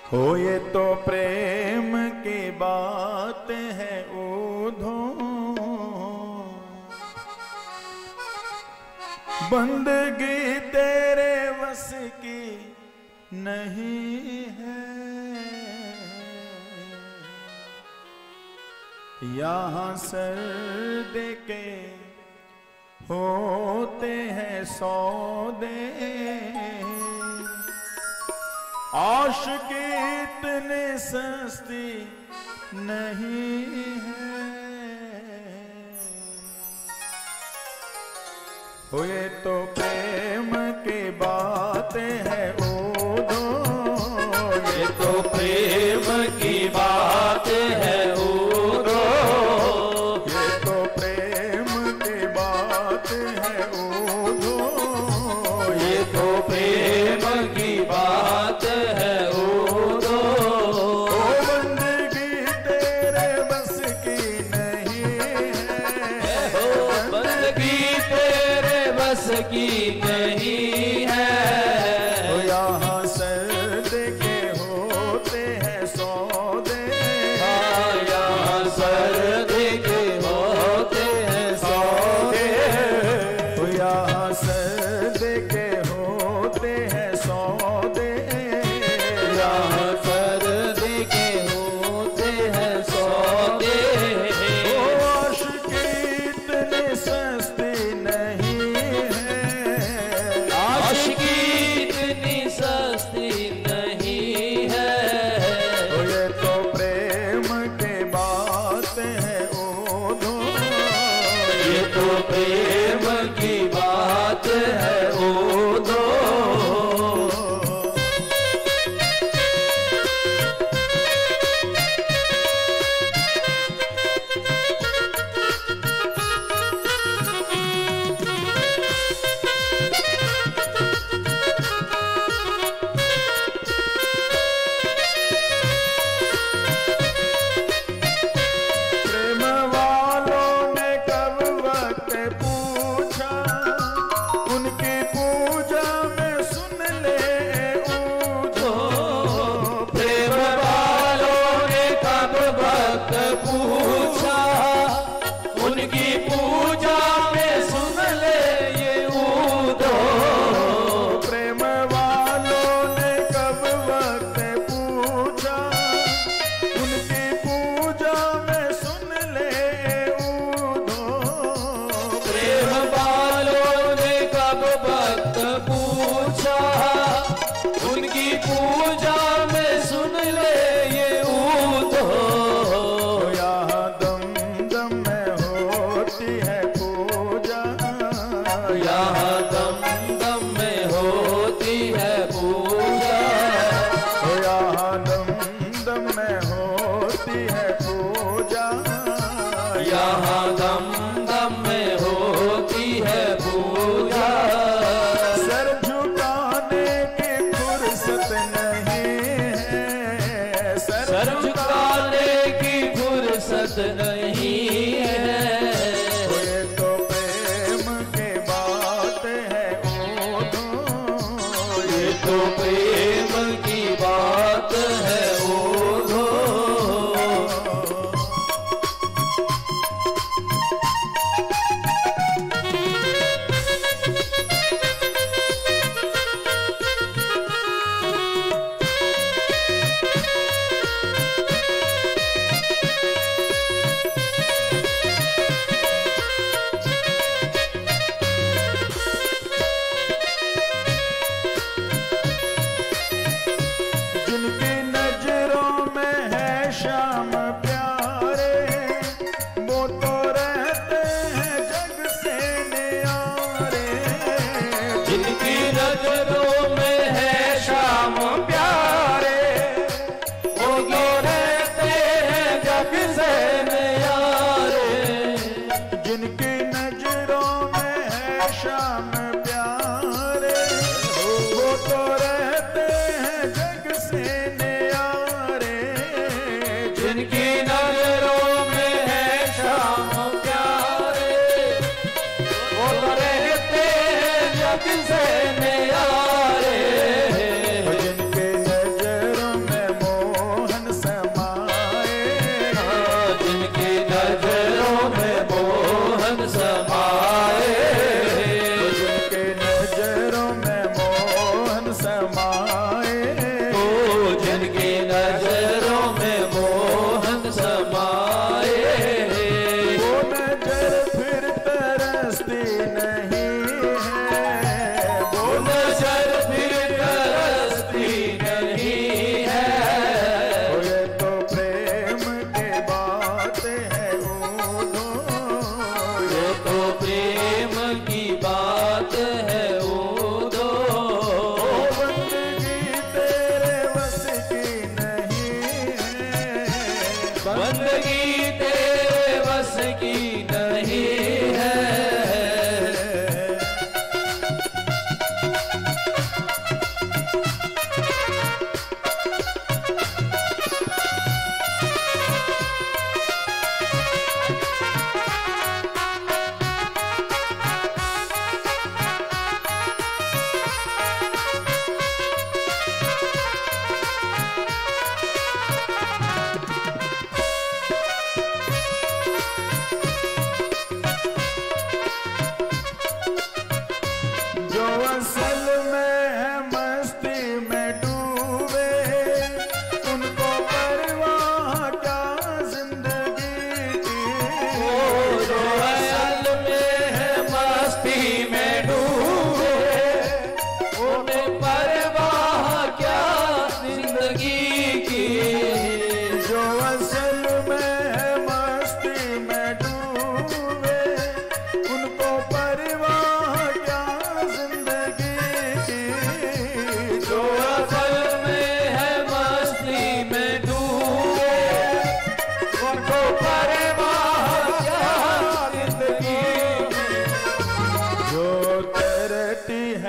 हो ये तो प्रेम की बात है ऊधो, बंदगी तेरे वश की नहीं है। यहाँ सर्द के होते हैं सौदे, आशिकी इतनी सस्ती नहीं है। हो ये तो प्रेम की बातें हैं ऊधो, ये तो प्रेम की बात है ऊधो, ये तो प्रेम की बात है ऊधो, ये तो प्रेम की बात है ऊधो। बंदगी तेरे बस की नहीं है, बंदगी तेरे बस की नहीं है। यहाँ सर्द के होते हैं सौदे, यहाँ सर्द के होते हैं सौदे, यहाँ सर्द के होते हैं सौदे, यहाँ सर्द के होते हैं सौदे। आशिकी इतनी सस्ती नहीं है, आशिकी इतनी सस्ती नहीं है। ये तो प्रेम के बात है ऊधो, ये तो प्रेम की बात है ऊधो। प्रेम वालों ने कब वक्त पूछा, उनकी पूजा में सुन ले ऊधो। प्रेम वालों ने कब वक्त पूछा, उनकी पूजा में सुन ले ये ऊधो। प्रेम वालों ने कब वक्त पूछा, उनकी पूजा में सुन ले ऊधो। प्रेम वालों ने कब वक्त पूछा, उनकी पूजा में सुन ले ये ऊधो। यहाँ दम दम में होती है पूजा, यहाँ दम दम में होती है पूजा, यहाँ दम दम में होती है पूजा। यहाँ दम दम में होती है पूजा। सर झुकाने की फुर्सत नहीं है, सर झुकाने की फुर्सत नहीं है। ये तो प्रेम की बात है ऊधो, ये तो प्रेम की बात है ऊधो। जिनकी नजरों में है श्याम प्यारे, वो तो रहते हैं जग से न्यारे। जिनकी नजरों में है श्याम प्यारे, वो तो रहते हैं जग से न्यारे। जिनकी नजरों में है श्याम प्यारे, वो तो रहते हैं जग से न्यारे। जिनकी नजरों में है श्याम प्यारे, वो तो रहते हैं जग से न्यारे।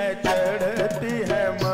चढ़ती है